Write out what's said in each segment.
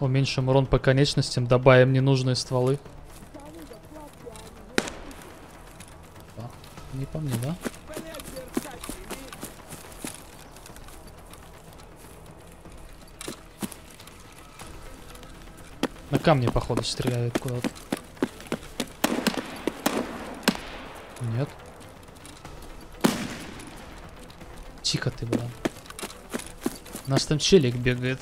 Уменьшим урон по конечностям, добавим ненужные стволы. Да. Не по мне, да? На камне, походу, стреляет куда-то. Нет. Тихо ты, бля. У нас там челик бегает.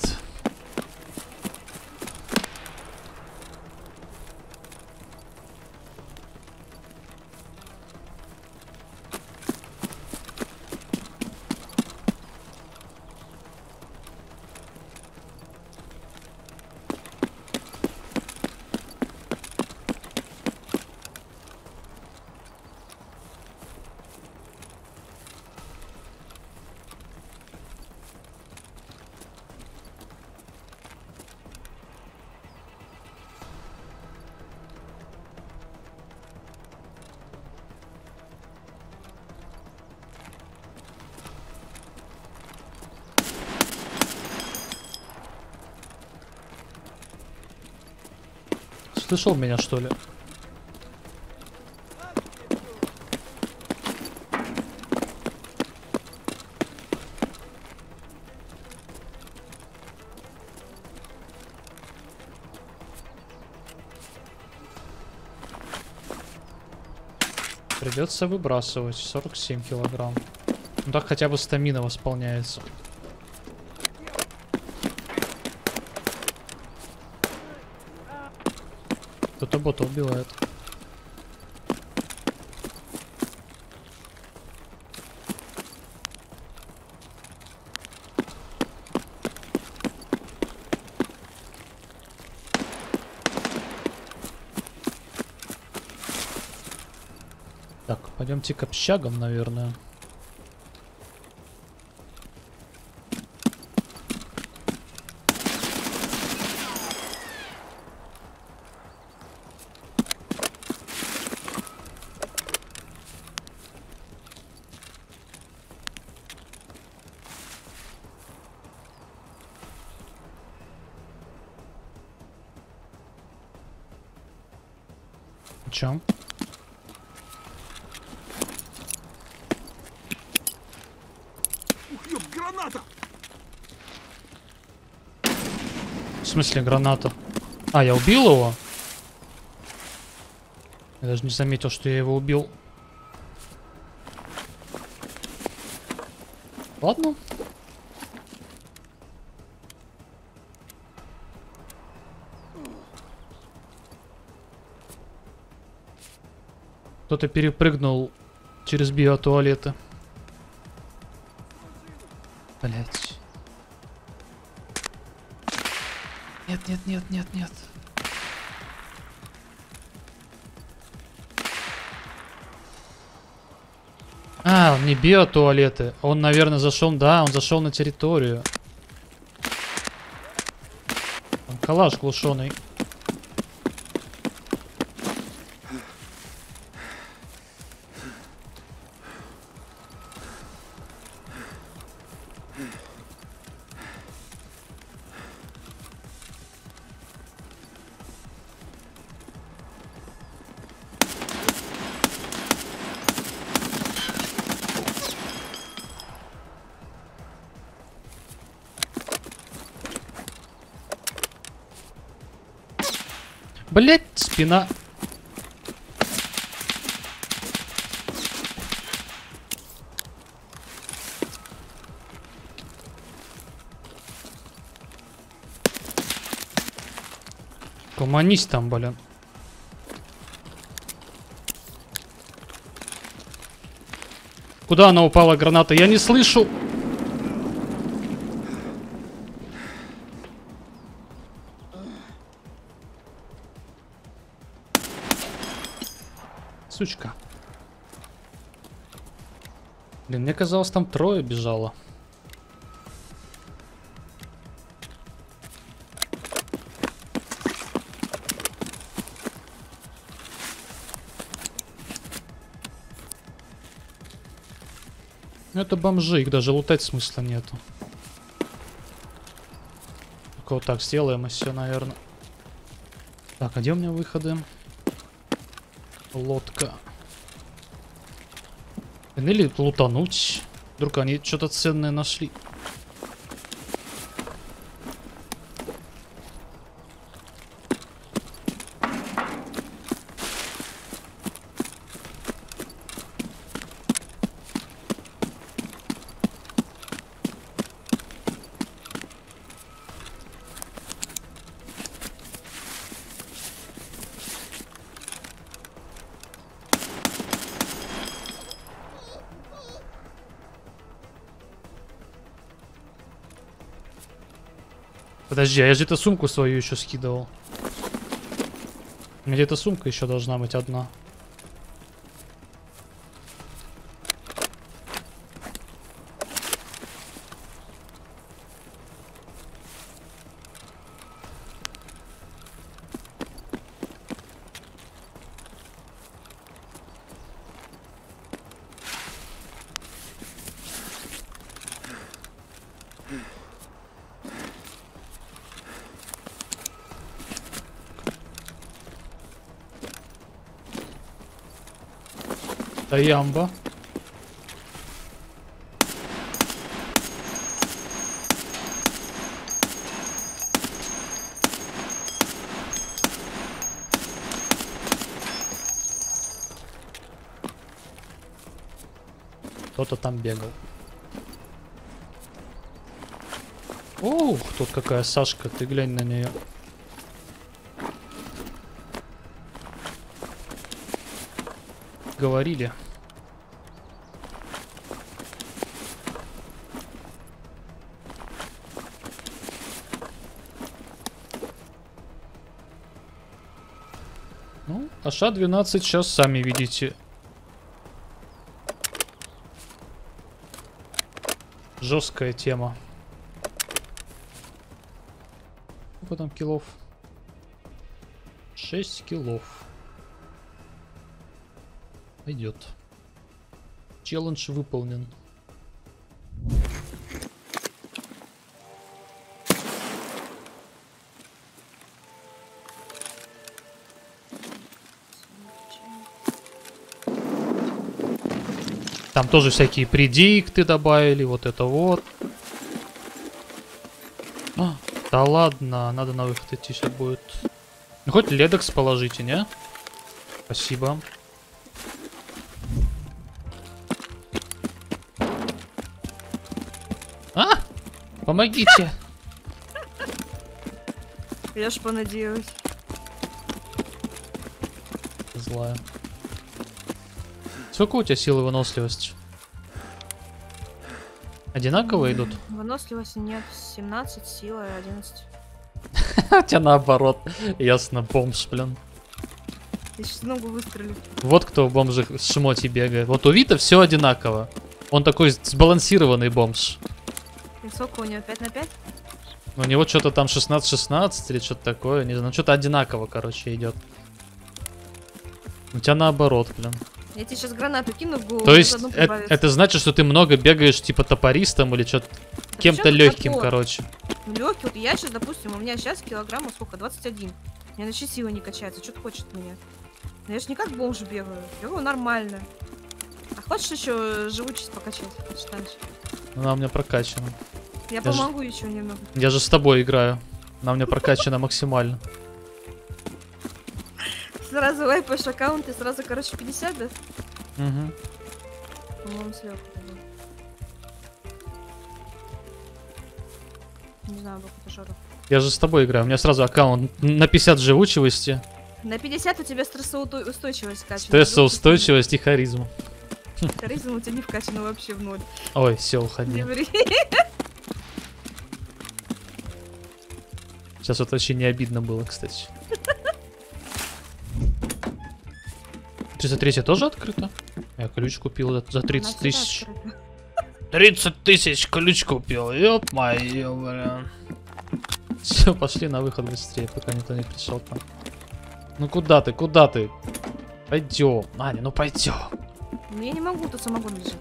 Слышал меня, что ли? Придется выбрасывать 47 килограмм. Ну так хотя бы стамина восполняется. Кто-то бота убивает. Так, пойдемте к общагам, наверное. Чем? Ух, ёб, граната! В смысле граната? А, я убил его? Я даже не заметил, что я его убил. Ладно. Кто-то перепрыгнул через биотуалеты. Блять. Нет, нет, нет, нет, нет. А, не биотуалеты. Он, наверное, зашел. Да, он зашел на территорию. Там калаш глушеный. Блять, спина. Команист там, блин. Куда она упала, граната? Я не слышу. Сучка. Блин, мне казалось, там трое бежало. Ну это бомжи, их даже лутать смысла нету. Ну-ка вот так сделаем и все, наверное. Так, а где у меня выходы? Лодка. Или лутануть. Вдруг они что-то ценное нашли. Подожди, а я же где-то сумку свою еще скидывал. Где-то сумка еще должна быть одна. Да ямба. Кто-то там бегал. Ух, тут какая Сашка, ты глянь на нее. Говорили. Ну, АШ-12 сейчас сами видите. Жесткая тема. Сколько там киллов? 6 киллов. Пойдет. Челлендж выполнен. Там тоже всякие предикты добавили, вот это вот. А, да ладно, надо на выход идти сейчас будет. Ну, хоть ледокс положите, не? Спасибо. А! Помогите! Я ж понадеялась. Злая. Сколько у тебя силы выносливости? Одинаково идут? Выносливости нет. 17, сила 11. У тебя наоборот. Ясно, бомж, блин. Я сейчас ногу выстрелю. Вот кто в бомжах с шмоти бегает. Вот у Вита все одинаково. Он такой сбалансированный бомж. И сколько у него? 5 на 5? У него что-то там 16-16 или что-то такое. Не знаю, что-то одинаково, короче, идет. У тебя наоборот, блин. Я тебе сейчас гранату кину в голову. То есть это значит, что ты много бегаешь типа топористом или что-то кем-то легким, короче. Ну, легкий, вот я сейчас, допустим, у меня сейчас килограммов сколько? 21. У меня вообще сила не качается. Что ты хочешь от меня? Но я же не как бомж бегаю. Бегаю нормально. А хочешь еще живучесть покачать? Хочешь дальше? Она у меня прокачана. Я помогу еще немного. Я же с тобой играю. Она у меня прокачана максимально. Сразу лайпаешь аккаунт и сразу, короче, 50, да? Угу. По-моему, слева. Не знаю, бокутажеров. Я же с тобой играю. У меня сразу аккаунт на 50 живучивости. На 50 у тебя стрессоустойчивость качана. Стрессоустойчивость и харизма. Харизма у тебя не вкачана вообще в ноль. Ой, все, уходи. Не ври. Сейчас вот вообще не обидно было, кстати. 303 тоже открыто? Я ключ купил за 30 тысяч. 30 тысяч ключ купил, ёп моё, блин. Все, пошли на выход быстрее, пока никто не пришел там. Ну куда ты, куда ты? Пойдем, Аня, ну пойдем. Ну я не могу, тут самогон лежит.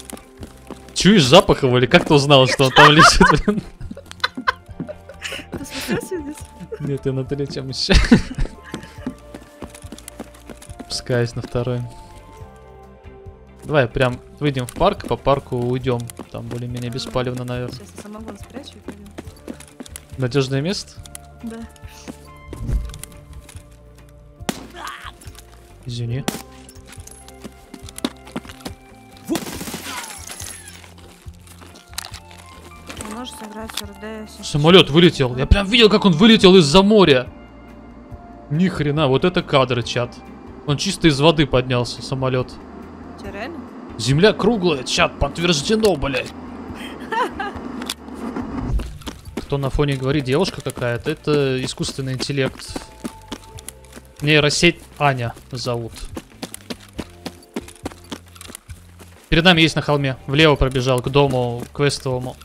Чуешь запах его или как ты узнал, что он там лежит, блин? Ты Нет, я на третьем еще. Спускаюсь на второй. Давай прям выйдем в парк, по парку уйдем. Там более-менее беспалевно, наверное. Сейчас я самогон спрячу и пойдем. Надежное место? Да. Извини. Ты можешь сыграть в РДС. Самолет вылетел. Я прям видел, как он вылетел из-за моря. Ни хрена, вот это кадры, чат. Он чисто из воды поднялся, самолет. Че, реально? Земля круглая, чат, подтверждено, блядь. Кто на фоне говорит, девушка какая-то, это искусственный интеллект. Нейросеть Аня зовут. Перед нами есть на холме. Влево пробежал к дому квестовому.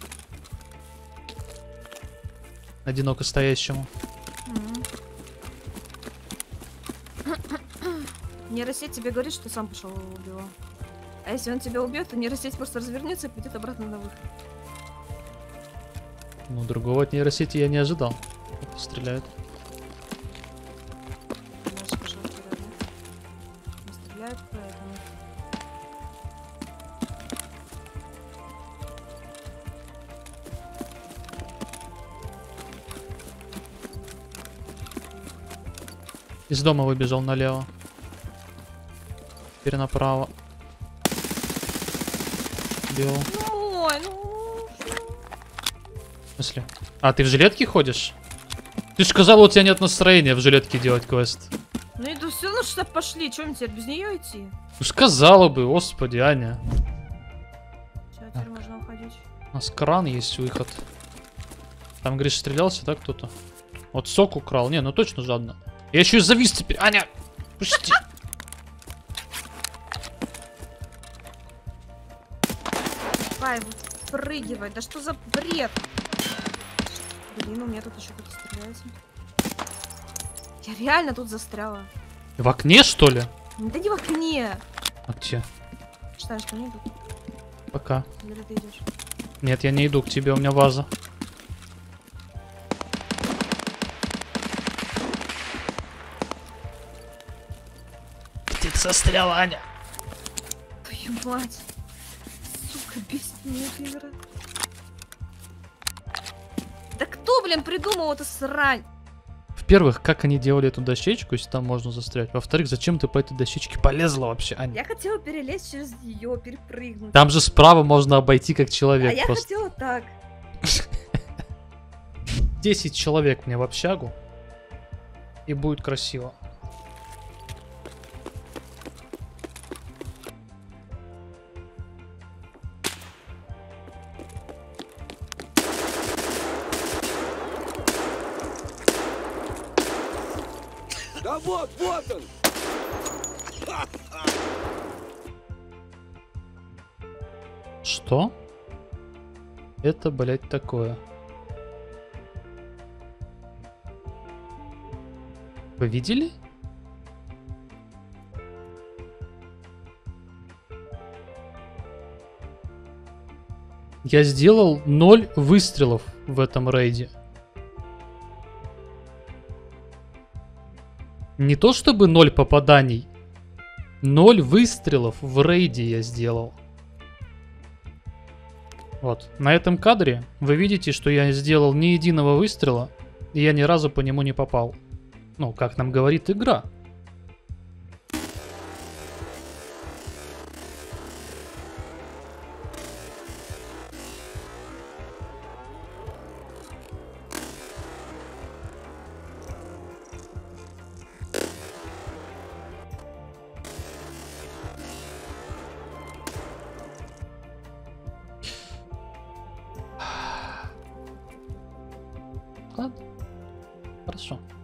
Одиноко стоящему. Нейросеть тебе говорит, что сам пошел и убил. А если он тебя убьет, то нейросеть просто развернется и пойдет обратно на выход. Ну, другого от нейросети я не ожидал. Стреляют. Значит, пошел вперед, да? Не стреляют, поэтому. Из дома выбежал налево. Теперь направо. Бил. Ой, ну... В смысле? А, ты в жилетке ходишь? Ты же сказал, у тебя нет настроения в жилетке делать квест. Ну иду все равно, что пошли. Чем теперь без нее идти? Ну сказала бы, господи, Аня. Все, теперь можно уходить. У нас кран есть, выход. Там, говоришь, стрелялся, да, кто-то? Вот сок украл. Не, ну точно жадно. Я еще и завис теперь. Аня! Пусти! Давай, прыгивай. Да что за бред? Блин, у меня тут еще кто-то стреляется. Я реально тут застряла. В окне, что ли? Да не в окне. А где? Считаешь, что не идут? Пока. Или ты идешь? Нет, я не иду к тебе, у меня ваза. Где ты застряла, Аня? Твою мать. Сука, бесит меня эта игра. Да кто, блин, придумал эту срань? Во-первых, как они делали эту дощечку, если там можно застрять? Во-вторых, зачем ты по этой дощечке полезла вообще, Аня? Я хотела перелезть через нее, перепрыгнуть. Там же справа можно обойти как человек. А я просто. хотела так. 10 человек мне в общагу. И будет красиво. Да вот, вот он! Что? Это, блядь, такое. Вы видели? Я сделал 0 выстрелов в этом рейде. Не то чтобы 0 попаданий. 0 выстрелов в рейде я сделал. Вот. На этом кадре вы видите, что я сделал ни единого выстрела. И я ни разу по нему не попал. Ну, как нам говорит игра. Ладно. Хорошо.